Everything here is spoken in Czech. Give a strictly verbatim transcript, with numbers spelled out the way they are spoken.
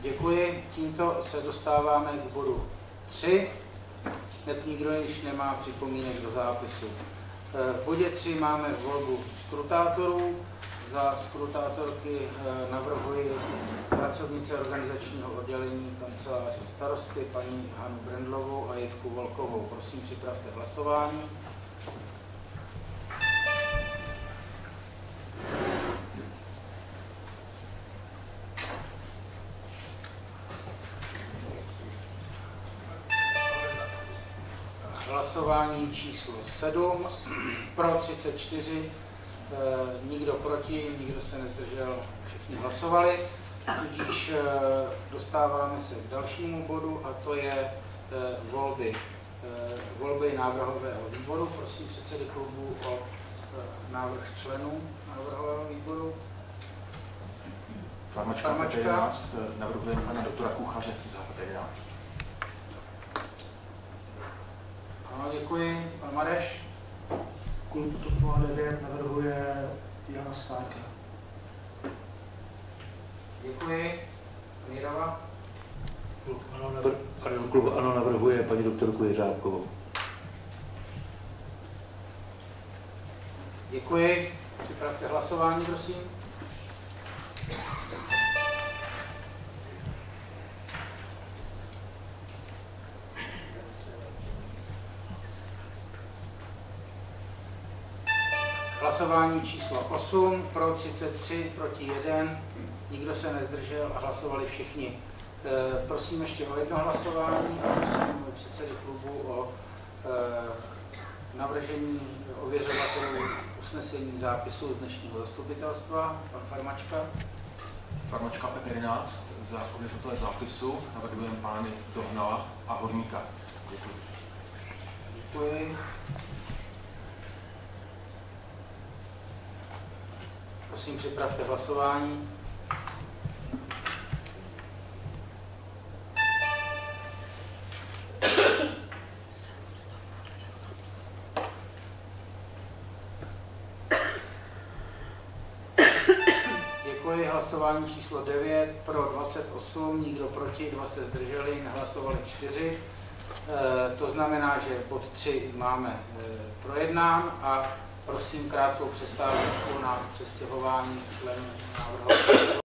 Děkuji. Tímto se dostáváme k bodu tři. Hned nikdo již nemá připomínek do zápisu. V bodě tři máme volbu skrutátorů. Za skrutátorky navrhuji pracovnice organizačního oddělení kanceláře starosty paní Hanu Brendlovou a Jitku Volkovou. Prosím, připravte hlasování. Hlasování číslo sedm, pro třicet čtyři, nikdo proti, nikdo se nezdržel, všichni hlasovali. Tudíž dostáváme se k dalšímu bodu a to je volby, volby návrhového výboru. Prosím předsedy klubu o návrh členů návrhového výboru. Farmačka, Farmačka. jedenáct, navrhujeme pana doktora Kuchaře za jedenáct. Ano, děkuji. Pan Mareš? Klub TOP nula devět navrhuje Jana Stárka. Děkuji. Mírava? Klub ANO, navr... Klub ANO navrhuje paní doktorku Jeřábkovou. Děkuji. Připravte hlasování, prosím. Hlasování číslo osm, pro třicet tři, proti jeden, nikdo se nezdržel a hlasovali všichni. E, prosím ještě o jedno hlasování a prosím předsedy klubu o e, navržení ověřovatelů usnesení zápisu z dnešního zastupitelstva. Pan Farmačka. Farmačka P jedenáct za ověřovatele zápisu navrhujeme pány Dohnala a Horníka. Děkuji. Děkuji. Prosím, připravte hlasování. Děkuji. Hlasování číslo devět, pro dvacet osm, nikdo proti, dva se zdrželi, nehlasovali čtyři. E, to znamená, že bod tři máme e, projednán a prosím krátkou přestávku na přestěhování členů návrhu.